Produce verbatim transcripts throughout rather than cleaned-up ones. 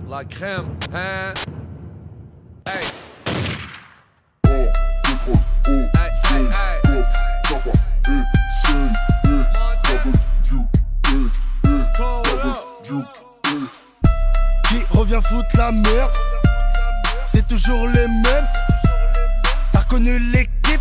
La crème, hein? Hey. Oh, pétrole, oh, Hey, c'est, hey, hey. bof, Kappa, eh, c'est, eh, W, eh, eh, W, eh. Qui revient foutre la merde? C'est toujours les mêmes. T'as reconnu l'équipe,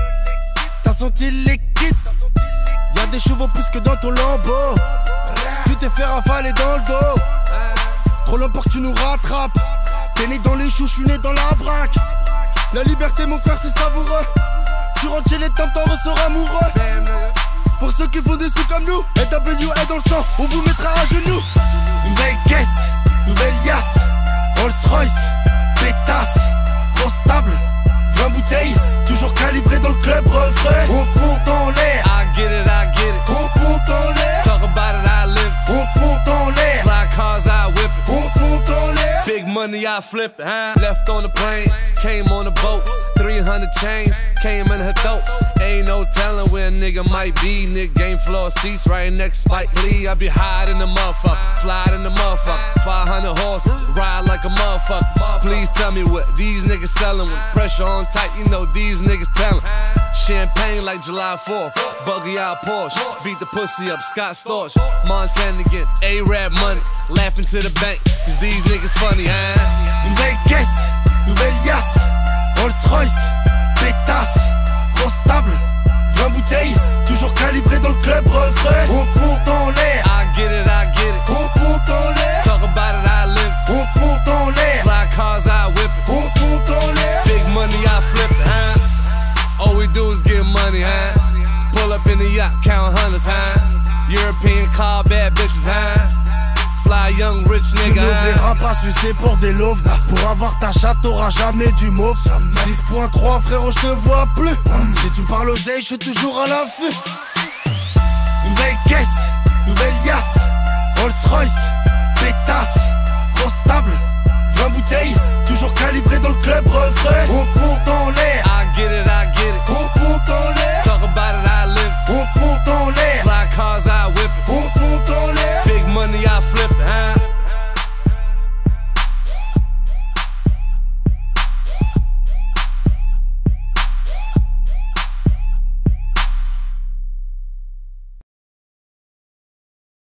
t'as senti l'équipe. Y'a des chevaux plus que dans ton lambeau. Tu t'es fait rafaler dans le dos. Trop long pour que tu nous rattrapes. T'es né dans les choux, j'suis né dans la braque. La liberté mon frère c'est savoureux. Tu rentres chez les temps, t'en ressors amoureux. Pour ceux qui font des sous comme nous, L W est dans le sang, on vous mettra à genoux. Nouvelle caisse, nouvelle yasse, Rolls Royce, pétasse, grosse table, vingt bouteilles, toujours calibré dans le club refrain. On monte en l'air, I get it, I get it. on monte en l'air, Talk about it, I live it. on monte en l'air, Fly cars, I whip it. on monte en l'air. Big money, I flip it, huh? Left on the plane, came on the boat. three hundred chains, came in her throat. Ain't no telling where a nigga might be. Nigga game floor seats right next to Spike Lee. I be high in the motherfucker, fly in the motherfucker. five hundred horses, ride like a motherfucker. Please tell me what these niggas selling. With pressure on tight, you know these niggas telling. Champagne like July fourth, buggy out Porsche. Beat the pussy up, Scott Storch. Montana again, A-Rap money. Laughing to the bank, cause these niggas funny, huh? Nouvelle caisse, nouvelle yasse, Rolls Royce, pétasse, grosse table, vingt bouteilles, toujours calibré dans le club refrain. On monte en l'air, I get it, I get it. on monte en l'air, Talk about it, I live it. on monte en l'air, Fly cars, I whip it. on monte en l'air. Big money, I flip it, huh? All we do is get money, huh? Pull up in the yacht, count hundreds, huh? European car, bad bitches, huh? Fly young rich Tu nigga, ne huh? verras pas sucer pour des loaves. Pour avoir ta chatte, t'auras jamais du mauve. six point trois frérot, je te vois plus. Si tu parles oseille, je suis toujours à l'affût. Nouvelle caisse, nouvelle yasse, Rolls Royce, pétasse, grosse table, vingt bouteilles, toujours calibré dans le club refrain. On monte en l'air,